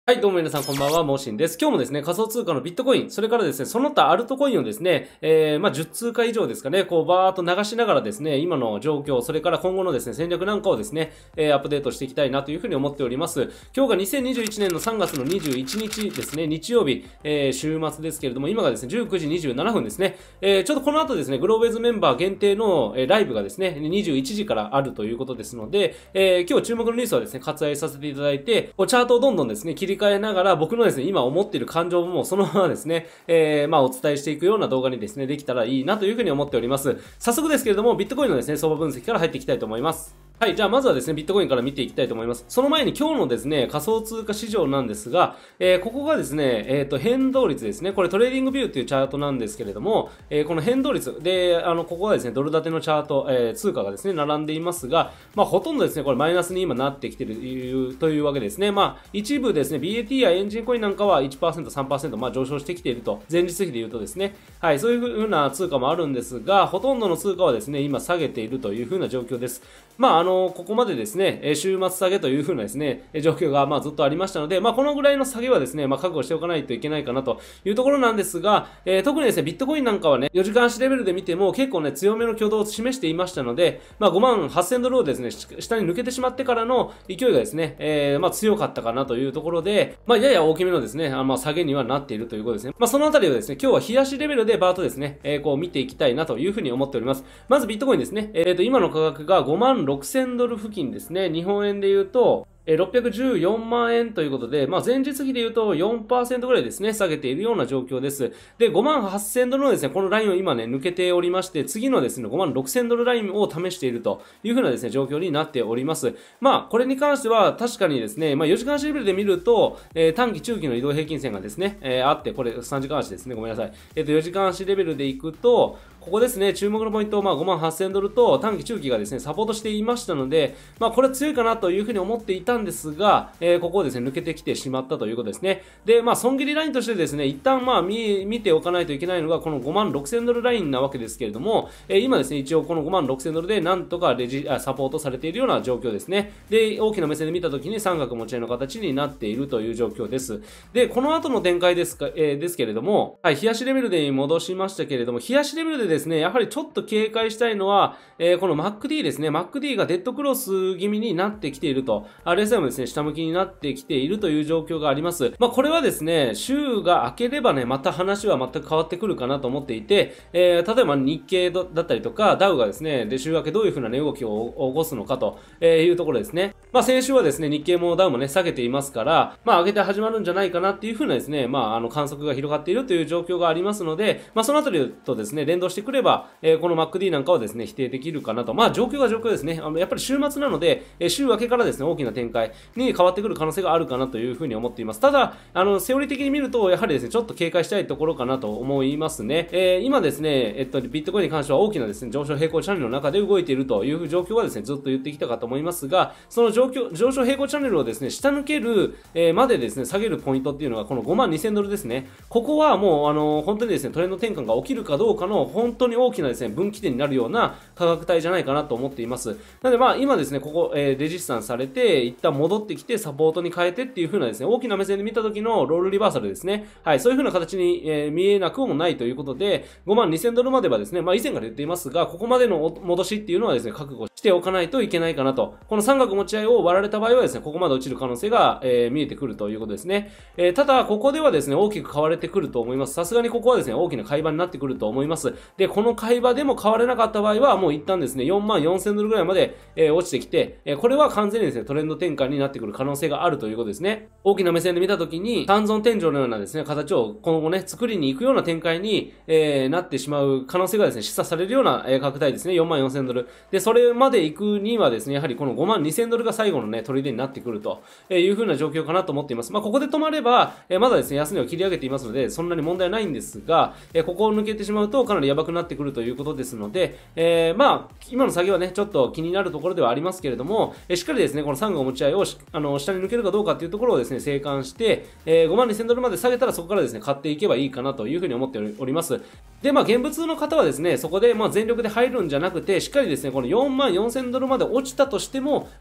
はい、どうも皆さんこんばんは、モーシンです。今日もですね、仮想通貨のビットコイン、それからですね、その他アルトコインをですね、10通貨以上ですかね、こうバーっと流しながらですね、今の状況、それから今後のですね、戦略なんかをですね、アップデートしていきたいなというふうに思っております。今日が2021年の3月の21日ですね、日曜日、週末ですけれども、今がですね、19時27分ですね、ちょっとこの後ですね、グローベーズメンバー限定の、ライブがですね、21時からあるということですので、今日注目のニュースはですね、割愛させていただいて、チャートをどんどんですね、切り替えながら、僕のですね、今思っている感情もそのままですね、お伝えしていくような動画にですね、できたらいいなというふうに思っております。早速ですけれども、ビットコインのですね、相場分析から入っていきたいと思います。はい、じゃあまずはですね、ビットコインから見ていきたいと思います。その前に今日のですね、仮想通貨市場なんですが、ここがですね、変動率ですね、これトレーディングビューというチャートなんですけれども、この変動率で、ここがですね、ドル建てのチャート、通貨がですね、並んでいますが、ほとんどですね、これマイナスに今なってきているというわけですね。一部ですね、BAT やエンジンコインなんかは 1%、3%、上昇してきていると、前日比で言うとですね、はい、そういう風な通貨もあるんですが、ほとんどの通貨はですね、今下げているという風な状況です。ここまでですね、週末下げという風なですね、状況がずっとありましたので、このぐらいの下げはですね、覚悟しておかないといけないかなというところなんですが、特にですね、ビットコインなんかはね、4時間足レベルで見ても結構ね、強めの挙動を示していましたので、5万8000ドルをですね、下に抜けてしまってからの勢いがですね、強かったかなというところで、やや大きめのですね、下げにはなっているということですね。そのあたりをですね、今日は冷やしレベルでバーッとですね、こう見ていきたいなというふうに思っております。まずビットコインですね、今の価格が5万6000ドル付近ですね。日本円で言うと、614万円ということで、前日比で言うと 4% ぐらいですね、下げているような状況です。で、5万8000ドルのですね、このラインを今ね、抜けておりまして、次のですね、5万6000ドルラインを試しているというふうなですね、状況になっております。これに関しては確かにですね、4時間足レベルで見ると、短期中期の移動平均線がですね、あって、これ3時間足ですね、ごめんなさい。4時間足レベルでいくと、ここですね、注目のポイント、5万8000ドルと短期中期がですね、サポートしていましたので、これ強いかなというふうに思っていたんですが、ここをですね、抜けてきてしまったということですね。で、損切りラインとしてですね、一旦見ておかないといけないのが、この5万6000ドルラインなわけですけれども、今ですね、一応この5万6000ドルでなんとかサポートされているような状況ですね。で、大きな目線で見たときに三角持ち合いの形になっているという状況です。で、この後の展開ですけれども、はい、冷やしレベルで戻しましたけれども、冷やしレベルでですね、やはりちょっと警戒したいのは、この MACD ですね、MACD がデッドクロス気味になってきていると、RSI もですね、下向きになってきているという状況があります。これはですね、週が明ければね、また話は全く変わってくるかなと思っていて、例えば日経だったりとか、ダウがですね、で週明けどういう風な値動きを起こすのかというところですね。先週はですね、日経もダウもね、下げていますから、上げて始まるんじゃないかなっていう風なですね、観測が広がっているという状況がありますので、そのあたりとですね、連動してくれば、この MACD なんかはですね、否定できるかなと。状況が状況ですね。やっぱり週末なので、週明けからですね、大きな展開に変わってくる可能性があるかなというふうに思っています。ただ、セオリー的に見ると、やはりですね、ちょっと警戒したいところかなと思いますね。今ですね、ビットコインに関しては大きなですね、上昇平行チャンネルの中で動いているという状況はですね、ずっと言ってきたかと思いますが、その上昇平行チャンネルをですね、下抜ける、までですね、下げるポイントっていうのが、この5万2000ドルですね。ここはもう、本当にですね、トレンド転換が起きるかどうかの、本当に大きなですね、分岐点になるような価格帯じゃないかなと思っています。なので今ですね、ここ、レジスタンスされて、一旦戻ってきてサポートに変えてっていう風なですね、大きな目線で見た時のロールリバーサルですね。はい、そういう風な形に、見えなくもないということで、5万2000ドルまではですね、以前から言っていますが、ここまでの戻しっていうのはですね、覚悟しておかないといけないかなと。この三角持ち合いを割られた場合はですね、ここまで落ちる可能性が、見えてくるということですね。ただ、ここではですね、大きく買われてくると思います。さすがにここはですね、大きな買い場になってくると思います。で、この買い場でも買われなかった場合は、もう一旦ですね、4万4000ドルぐらいまで、落ちてきて、これは完全にですね、トレンド転換になってくる可能性があるということですね。大きな目線で見たときに、三尊天井のようなですね、形を今後ね、作りに行くような展開に、なってしまう可能性がですね、示唆されるような、価格帯ですね、4万4000ドル。で、それまで行くにはですね、やはりこの5万2000ドルが最後のね、砦になってくるという風な状況かなと思っています。ここで止まれば、まだですね、安値を切り上げていますので、そんなに問題ないんですが、ここを抜けてしまうとかなりやばくなってくるということですので、今の下げはね、ちょっと気になるところではありますけれども、しっかりですね、この三角持ち合いを下に抜けるかどうかというところをですね、静観して、5万2000ドルまで下げたらそこからですね、買っていけばいいかなというふうに思っております。で、現物の方はですね、そこで全力で入るんじゃなくて、しっかりですね、この4万4000ドルまで落ちたとしても、まだ余裕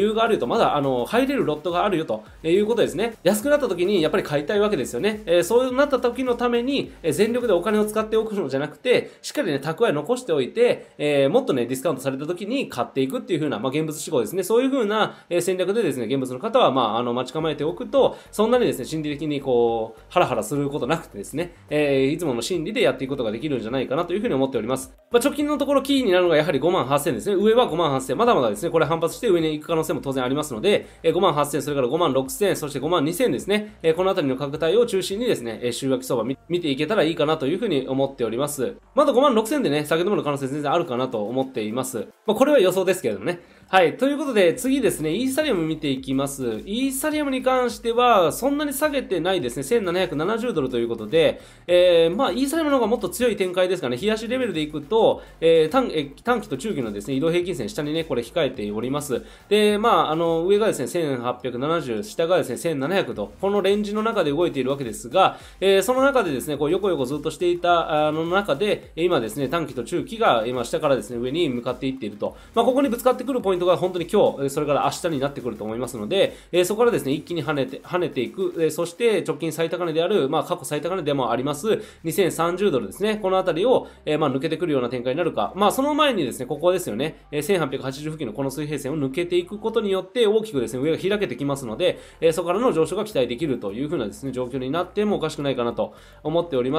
裕があるよと、まだ入れるロットがあるよということですね。安くなった時にやっぱり買いたいわけですよね。そうなった時のために、全力でお金を使っておくのじゃなくて、しっかりね、蓄え残しておいて、もっとね、ディスカウントされた時に買っていくっていう風な、現物志向ですね。そういう風な、戦略でですね、現物の方は、待ち構えておくと、そんなにですね、心理的にこう、ハラハラすることなくてですね、いつもの心理でやっていくことができるんじゃないかなという風に思っております。直近のところキーになるのがやはり58,000ですね。上は58,000。まだまだですね、これ反発して上に行く可能性も当然ありますので、58,000、それから56,000、そして52,000ですね。このあたりの価格帯を中心にですね、週明け相場見ていけたらいいかなという風に思っております。まだ56,000でね、下げ止まる可能性全然あるかなと思っています。これは予想ですけれどもね。はい。ということで、次ですね、イーサリアム見ていきます。イーサリアムに関しては、そんなに下げてないですね。1770ドルということで、イーサリアムの方がもっと強い展開ですかね。日足レベルでいくと、短期と中期のですね、移動平均線下にね、これ控えております。で、上がですね、1870、下がですね、1700と、このレンジの中で動いているわけですが、その中でですね、こう、横ずっとしていた、中で、今ですね、短期と中期が、今下からですね、上に向かっていっていると。ここにぶつかってくるポイントが本当に今日、それから明日になってくると思いますので、そこからですね、一気に跳ねていく、そして直近最高値である、過去最高値でもあります、2030ドルですね、このあたりを、抜けてくるような展開になるか、その前にですね、ここですよね、1880付近のこの水平線を抜けていくことによって、大きくですね、上が開けてきますので、そこからの上昇が期待できるという風なですね、状況になってもおかしくないかなと思っております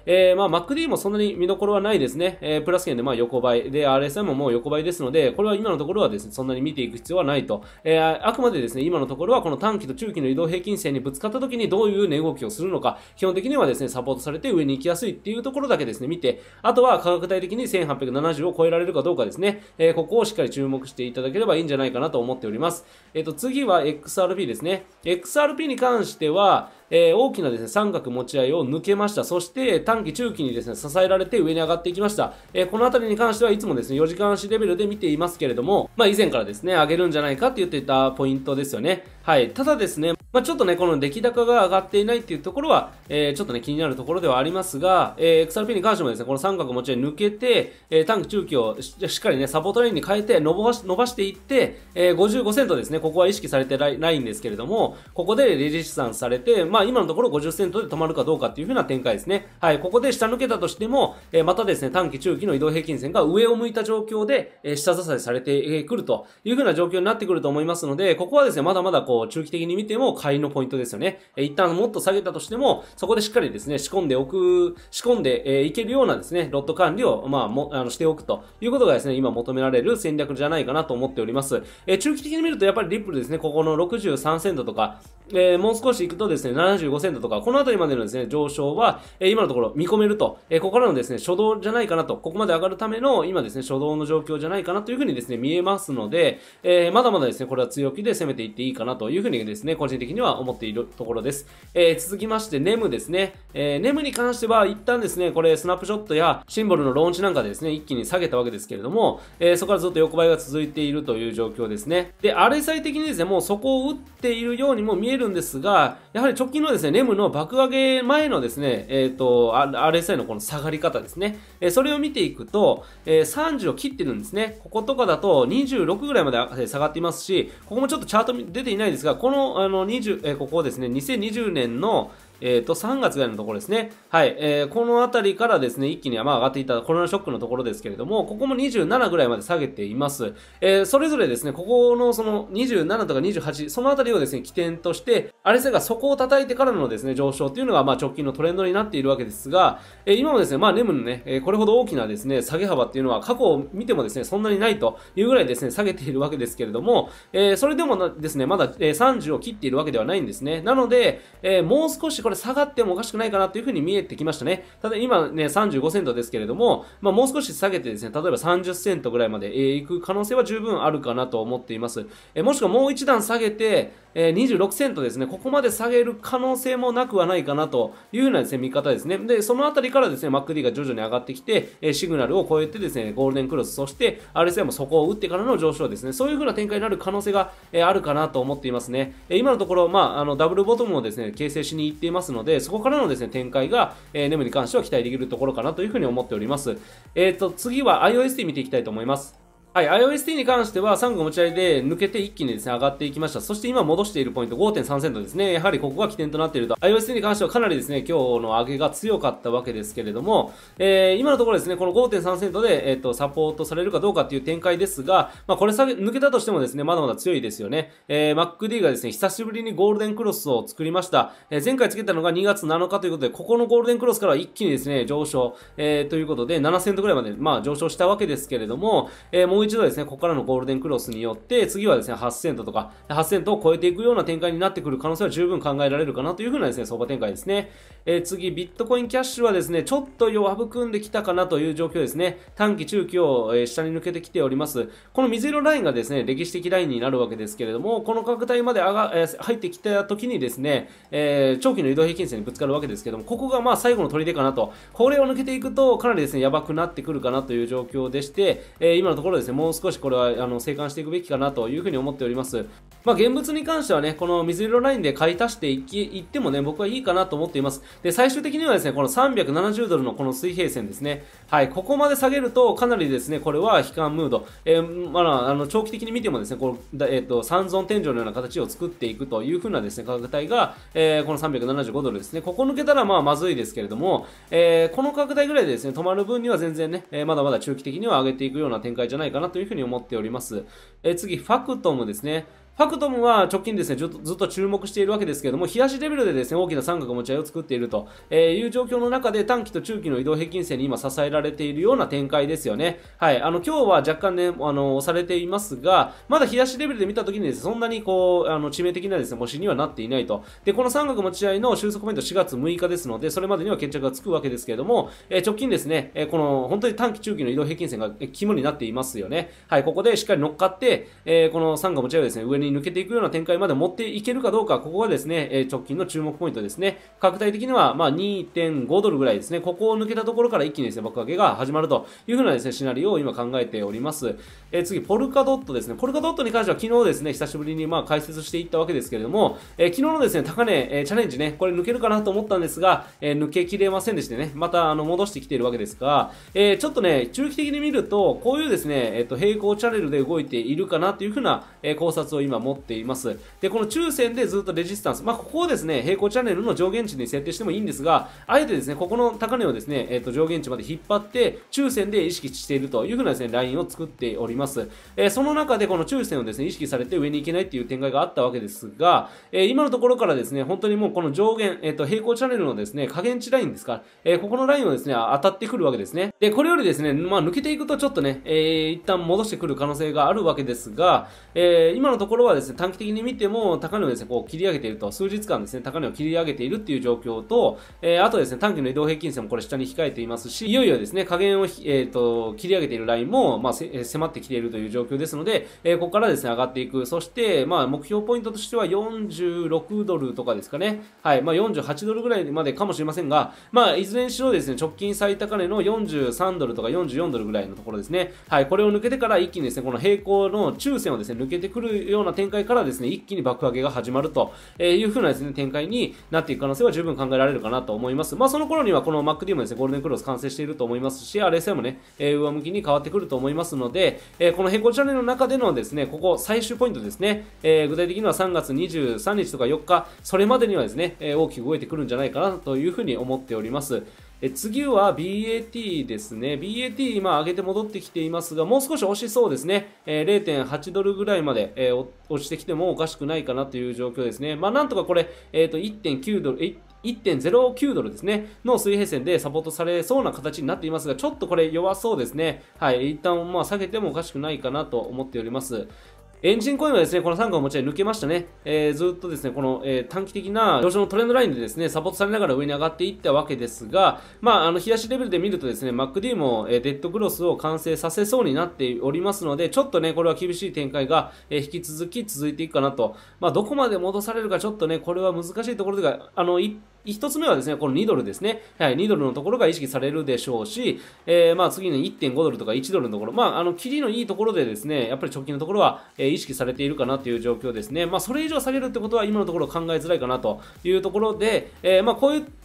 。MACD もそんなに見どころはないですね、プラス圏で横ばい、で、RSI ももう横ばいですので、これは今のところはですね、そんなに見ていく必要はないと。あくまでですね、今のところはこの短期と中期の移動平均線にぶつかった時にどういう値動きをするのか、基本的にはですね、サポートされて上に行きやすいっていうところだけですね、見て、あとは価格帯的に1870を超えられるかどうかですね、ここをしっかり注目していただければいいんじゃないかなと思っております。次は XRP ですね。XRP に関しては、大きなですね、三角持ち合いを抜けました。そして、短期中期にですね、支えられて上に上がっていきました。このあたりに関してはいつもですね、4時間足レベルで見ていますけれども、以前からですね、上げるんじゃないかって言っていたポイントですよね。はい。ただですね、ちょっとね、この出来高が上がっていないっていうところは、ちょっとね、気になるところではありますが、XRP に関してもですね、この三角持ち合い抜けて、短期中期をしっかりね、サポートラインに変えて伸ばしていって、55セントですね、ここは意識されてないんですけれども、ここでレジスタンスされて、今のところ50セントで止まるかどうかっていう風な展開ですね。はい、ここで下抜けたとしても、またですね、短期中期の移動平均線が上を向いた状況で、下支えされてくるという風な状況になってくると思いますので、ここはですね、まだまだこう、中期的に見ても買いのポイントですよね。一旦もっと下げたとしても、そこでしっかりですね、仕込んでいけるようなですね、ロット管理を、しておくということがですね、今求められる戦略じゃないかなと思っております。中期的に見るとやっぱりリップルですね、ここの63セントとか、もう少し行くとですね、75セントとか、このあたりまでのですね、上昇は、今のところ見込めると、ここからのですね、初動じゃないかなと、ここまで上がるための、今ですね、初動の状況じゃないかなというふうにですね、見えますので、まだまだですね、これは強気で攻めていっていいかなというふうにですね、個人的には思っているところです。続きまして、ネムですね。ネムに関しては、一旦ですね、これ、スナップショットやシンボルのローンチなんかでですね、一気に下げたわけですけれども、そこからずっと横ばいが続いているという状況ですね。で、RSI 的にですね、もうそこを打っているようにも見えるんですが、やはり直近のですね、ネムの爆上げ前のですね、RSI のこの下がり方ですね。それを見ていくと、30を切ってるんですね。こことかだと26ぐらいまで下がっていますし、ここもちょっとチャート出ていないですが、この、ここですね、2020年の3月ぐらいのところですね。はい。このあたりからですね、一気に上がっていたコロナショックのところですけれども、ここも27ぐらいまで下げています。それぞれですね、ここのその27とか28、そのあたりをですね、起点として、RSI がそこを叩いてからのですね、上昇っていうのが、直近のトレンドになっているわけですが、今もですね、ネムのね、これほど大きなですね、下げ幅っていうのは過去を見てもですね、そんなにないというぐらいですね、下げているわけですけれども、それでもですね、まだ、30を切っているわけではないんですね。なので、もう少しこれ下がってもおかしくないかなというふうに見えてきましたね。ただ今ね、35セントですけれども、もう少し下げてですね、例えば30セントぐらいまで、行く可能性は十分あるかなと思っています。もしくはもう一段下げて、26セントですね、ここまで下げる可能性もなくはないかなというようなですね、見方ですね。で、そのあたりからですね、MACD が徐々に上がってきて、シグナルを超えてですね、ゴールデンクロス、そして RSI もそこを打ってからの上昇ですね、そういう風な展開になる可能性が、あるかなと思っていますね。今のところ、ダブルボトムをですね、形成しに行っていますので、そこからのですね、展開が、ネムに関しては期待できるところかなという風に思っております。次は IOST 見ていきたいと思います。 はい、IOST に関しては3個持ち合いで抜けて一気にですね、上がっていきました。そして今戻しているポイント 5.3 セントですね。やはりここが起点となっていると。IOST に関してはかなりですね、今日の上げが強かったわけですけれども、今のところですね、この 5.3 セントで、サポートされるかどうかっていう展開ですが、まあ、これ抜けたとしてもですね、まだまだ強いですよね。MacD がですね、久しぶりにゴールデンクロスを作りました。前回つけたのが2月7日ということで、ここのゴールデンクロスから一気にですね、上昇、ということで、7セントぐらいまで、まあ、上昇したわけですけれども、もう一度ですね、ここからのゴールデンクロスによって、次はですね、8セントとか、8セントを超えていくような展開になってくる可能性は十分考えられるかなというふうなですね、相場展開ですね。次、ビットコインキャッシュはですね、ちょっと弱含んできたかなという状況ですね。短期、中期を、下に抜けてきております。この水色ラインがですね、歴史的ラインになるわけですけれども、この価格帯まで入ってきた時にですね、長期の移動平均線にぶつかるわけですけれども、ここがまあ最後の砦かなと。これを抜けていくと、かなりですね、やばくなってくるかなという状況でして、今のところですね、もう少しこれは、静観していくべきかなというふうに思っております。まあ、現物に関してはね、この水色ラインで買い足していってもね、僕はいいかなと思っています。で、最終的にはですね、この370ドルのこの水平線ですね。はい、ここまで下げると、かなりですね、これは悲観ムード。まあ、長期的に見てもですね、この、三尊天井のような形を作っていくというふうなですね、価格帯が、この375ドルですね。ここ抜けたらまあ、まずいですけれども、この価格帯ぐらいでですね、止まる分には全然ね、まだまだ中期的には上げていくような展開じゃないかなというふうに思っております。次、ファクトムですね。ファクトムは直近ですね、ずっと注目しているわけですけれども、冷やしレベルでですね、大きな三角持ち合いを作っているという状況の中で、短期と中期の移動平均線に今支えられているような展開ですよね。はい。今日は若干ね、押されていますが、まだ冷やしレベルで見たときにですね、そんなにこう、致命的なですね、模試にはなっていないと。で、この三角持ち合いの収束ポイント4月6日ですので、それまでには決着がつくわけですけれども、直近ですね、この本当に短期中期の移動平均線が肝になっていますよね。はい。ここでしっかり乗っかって、この三角持ち合いをですね、上に抜けていくような展開まで持っていけるかどうか、ここがですね、直近の注目ポイントですね。価格帯的には、まあ、2.5 ドルぐらいですね。ここを抜けたところから一気にですね、爆上げが始まるというふうなですね、シナリオを今考えております。次、ポルカドットですね。ポルカドットに関しては昨日ですね、久しぶりにまあ解説していったわけですけれども、昨日のですね、高値、チャレンジね、これ抜けるかなと思ったんですが、抜けきれませんでしてね、また戻してきているわけですが、ちょっとね、中期的に見ると、こういうですね、平行チャンネルで動いているかなというふうな、考察を今持っています。で、この中線でずっとレジスタンス、まあ、ここをですね、平行チャンネルの上限値に設定してもいいんですが、あえてですね、ここの高値をですね、上限値まで引っ張って、中線で意識しているというふうなですね、ラインを作っております。その中でこの中線をですね、意識されて上に行けないっていう展開があったわけですが、今のところからですね、本当にもうこの上限、平行チャンネルのですね、下限値ラインですか、ここのラインをですね、当たってくるわけですね。で、これよりですね、まあ、抜けていくとちょっとね、一旦戻してくる可能性があるわけですが、今のところはですね、短期的に見ても高値をですね、こう切り上げていると、数日間ですね、高値を切り上げているっていう状況と、あとですね、短期の移動平均線もこれ下に控えていますし、いよいよですね、下限を、切り上げているラインも、まあ、迫ってきているという状況ですので、ここからですね、上がっていく。そして、まあ、目標ポイントとしては46ドルとかですかね。はい。まあ、48ドルぐらいまでかもしれませんが、まあ、いずれにしろですね、直近最高値の43ドルとか44ドルぐらいのところですね。はい。これを抜けてから一気にですね、この平行の中線をですね、抜けてくるような展開からですね、一気に爆上げが始まるという風なですね、展開になっていく可能性は十分考えられるかなと思います。まあ、その頃にはこの MacD もですね、ゴールデンクロス完成していると思いますし、RSI もね、上向きに変わってくると思いますので、この平行チャンネルの中でのですね、ここ最終ポイントですね、具体的には3月23日とか4日、それまでにはですね、大きく動いてくるんじゃないかなというふうに思っております。次は BAT ですね。BAT 今上げて戻ってきていますが、もう少し押しそうですね。0.8 ドルぐらいまで、落ちてきてもおかしくないかなという状況ですね。まあなんとかこれ、1.9 ドル、1.09 ドルですね、の水平線でサポートされそうな形になっていますが、ちょっとこれ弱そうですね。はい。一旦まあ下げてもおかしくないかなと思っております。エンジンコインはですね、この3個の持ち合い抜けましたね。ずっとですね、この、短期的な上昇のトレンドラインでですね、サポートされながら上に上がっていったわけですが、まあ、冷やしレベルで見るとですね、MacD も、デッドクロスを完成させそうになっておりますので、ちょっとね、これは厳しい展開が、引き続き続いていくかなと。まあ、どこまで戻されるかちょっとね、これは難しいところで一つ目はですね、この2ドルですね。はい、2ドルのところが意識されるでしょうし、まあ次に 1.5 ドルとか1ドルのところ、まあ切りのいいところでですね、やっぱり直近のところは、意識されているかなという状況ですね。まあそれ以上下げるってことは今のところ考えづらいかなというところで、まあこういう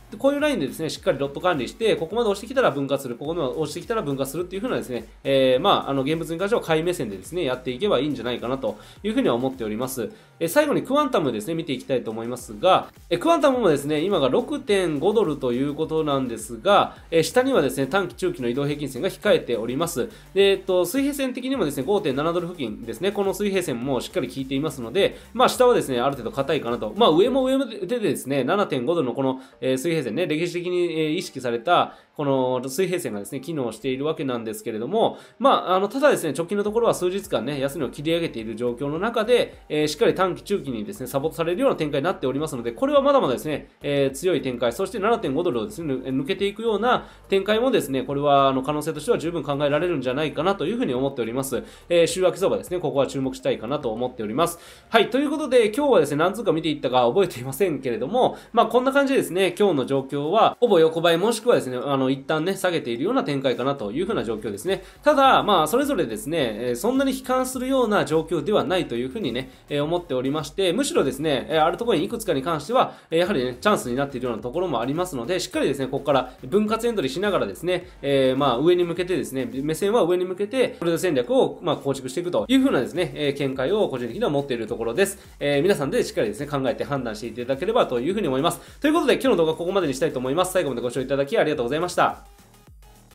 こういうラインでですね、しっかりロット管理して、ここまで押してきたら分割する、ここまで押してきたら分割するっていう風なですね、現物に関しては買い目線でですね、やっていけばいいんじゃないかなという風には思っております。最後にクワンタムですね、見ていきたいと思いますが、クワンタムもですね、今が 6.5 ドルということなんですが、下にはですね、短期中期の移動平均線が控えております。で、水平線的にもですね、5.7 ドル付近ですね、この水平線もしっかり効いていますので、下はですね、ある程度硬いかなと。上も上でですね、7.5 ドルのこの、水平線ね、歴史的に、意識された、この水平線がですね、機能しているわけなんですけれども、ただですね、直近のところは数日間ね、安値を切り上げている状況の中で、しっかり短期中期にですね、サポートされるような展開になっておりますので、これはまだまだですね、強い展開、そして 7.5 ドルをですね、抜けていくような展開もですね、これは可能性としては十分考えられるんじゃないかなというふうに思っております。週明け相場ですね、ここは注目したいかなと思っております。はい、ということで、今日はですね、何通か見ていったか覚えていませんけれども、こんな感じでですね、今日の状況は、ほぼ横ばいもしくはですね、一旦ね、下げているような展開かなというふうな状況ですね。ただ、それぞれですね、そんなに悲観するような状況ではないというふうにね、思っておりまして、むしろですね、あるところにいくつかに関しては、やはりね、チャンスになっているようなところもありますので、しっかりですね、ここから分割エントリーしながらですね、上に向けてですね、目線は上に向けて、トレード戦略を、構築していくというふうなですね、見解を個人的には持っているところです。皆さんでしっかりですね、考えて判断していただければというふうに思います。ということで、今日の動画はここまでにしたいと思います。最後までご視聴いただきありがとうございました。